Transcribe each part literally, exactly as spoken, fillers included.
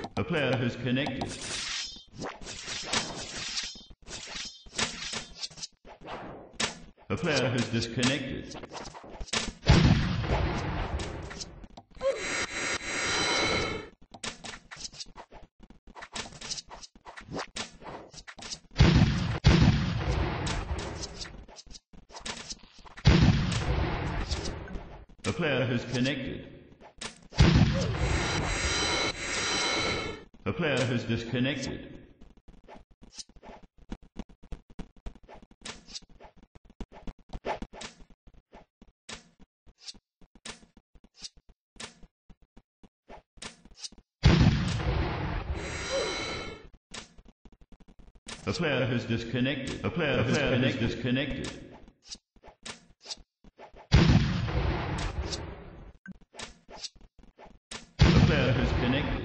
A player has connected. A player has disconnected. A player has connected. A player has disconnected. A player has disconnected. A player, a player has disconnected. A player has connected.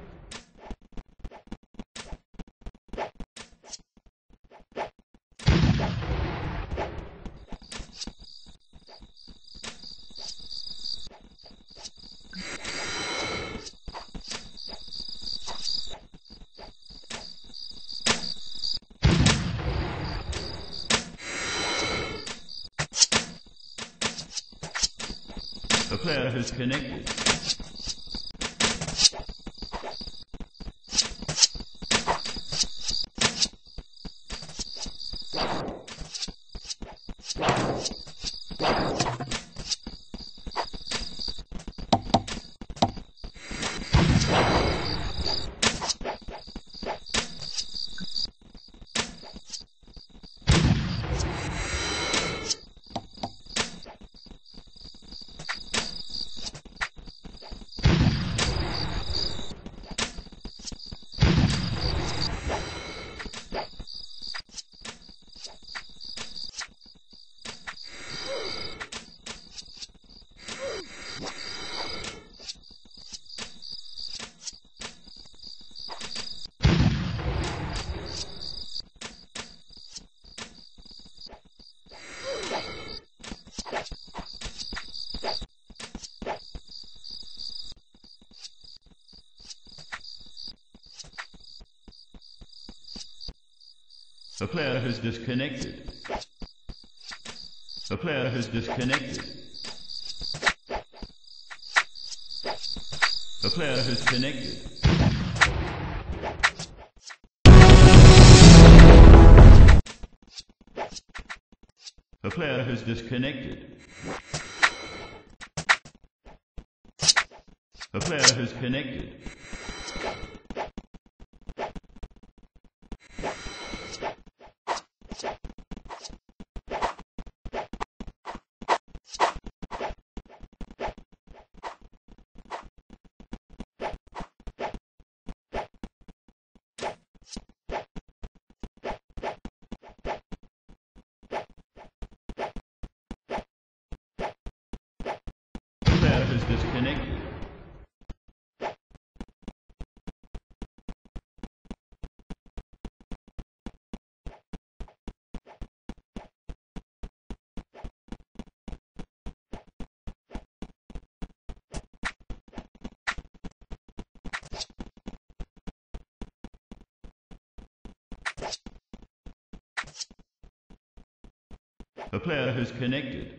A player has connected. A player has disconnected. A player has disconnected. A player has connected. A player has disconnected. A player has connected. A player has disconnected. A player has connected.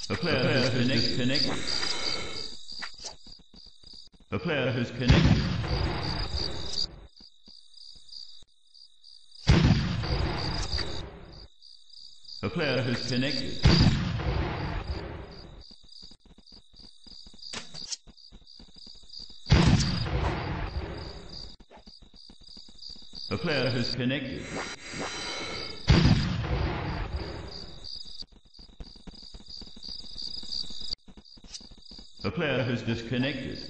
A player has disconnected. A player has connected. A player has connected. A player has connected. A player has disconnected.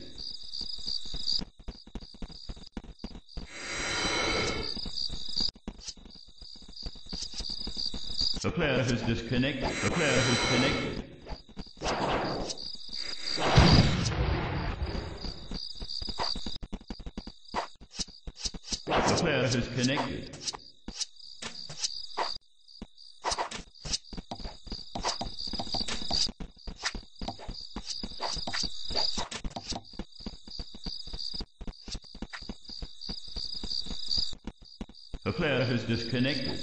A player has disconnected. A player has connected. A player has connected. A player has disconnected.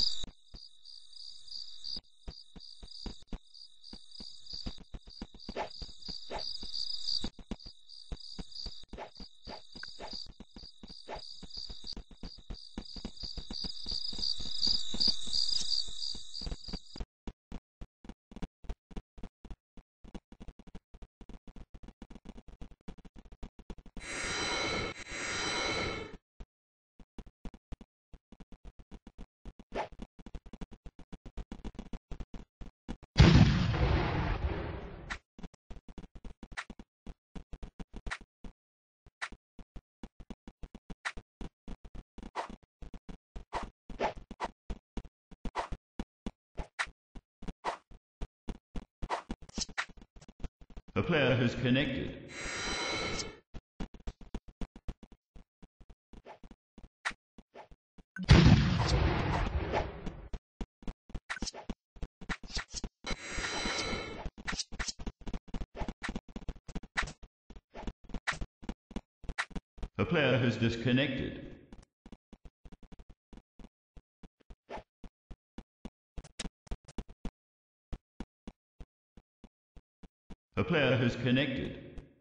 A player has connected. A player has disconnected. A player has connected.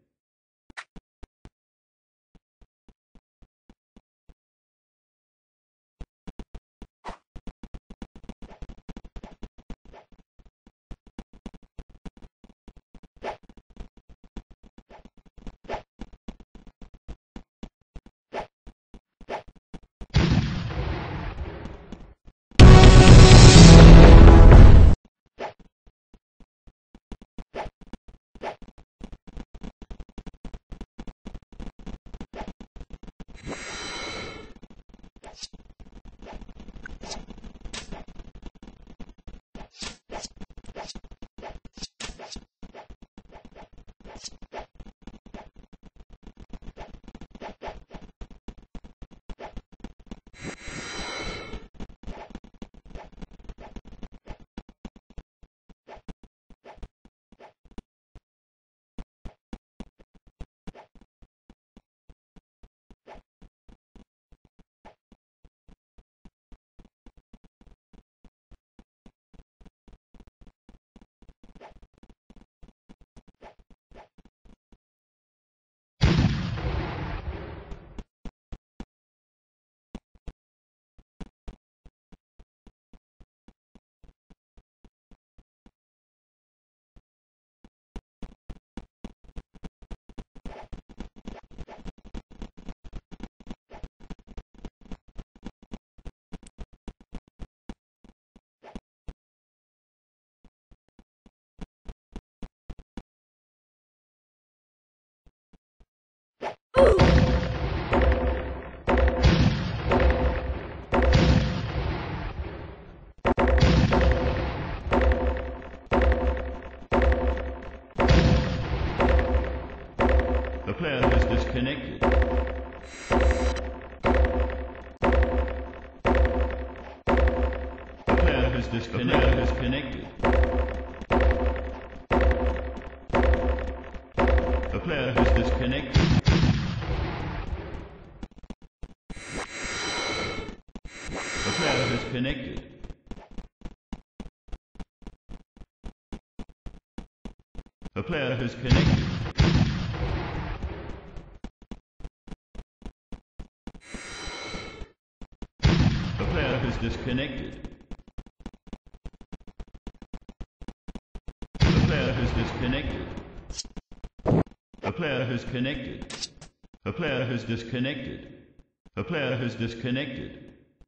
A player has disconnected. A player has disconnected. A player has connected. A player has disconnected. A player has connected. A player who's connected. A player who's disconnected. A player who's disconnected. A player who's connected. A player who's disconnected. A player who's disconnected.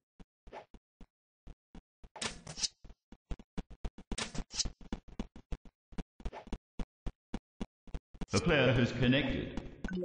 A player who's connected.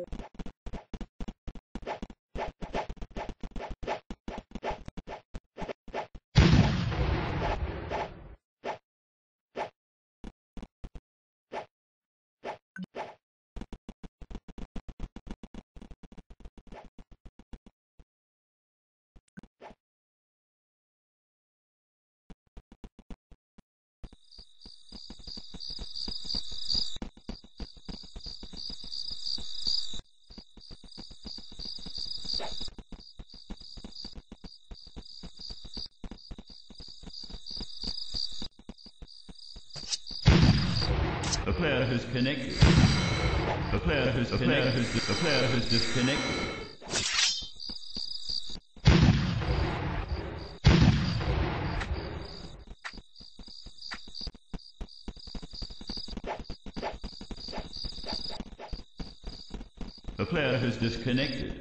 A player who's connected. A player who's a player who's a player who's disconnected. A player who's disconnected.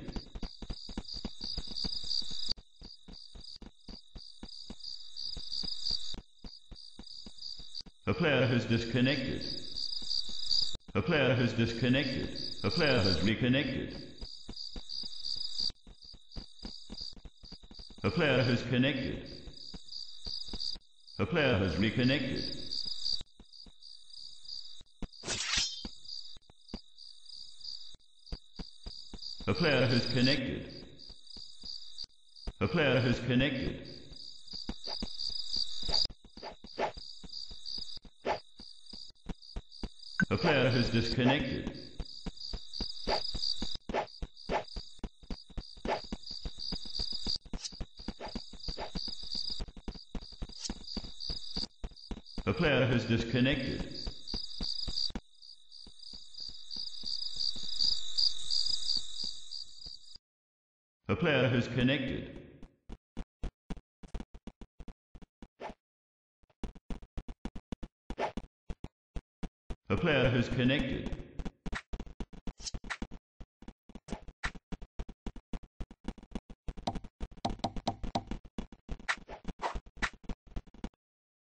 A player who's disconnected. A player who's disconnected. A player who's reconnected. A player who's connected. A player who's reconnected. A player who's connected. A player who's connected. A player who's disconnected. A player who's disconnected. A player who's connected. A player who's connected.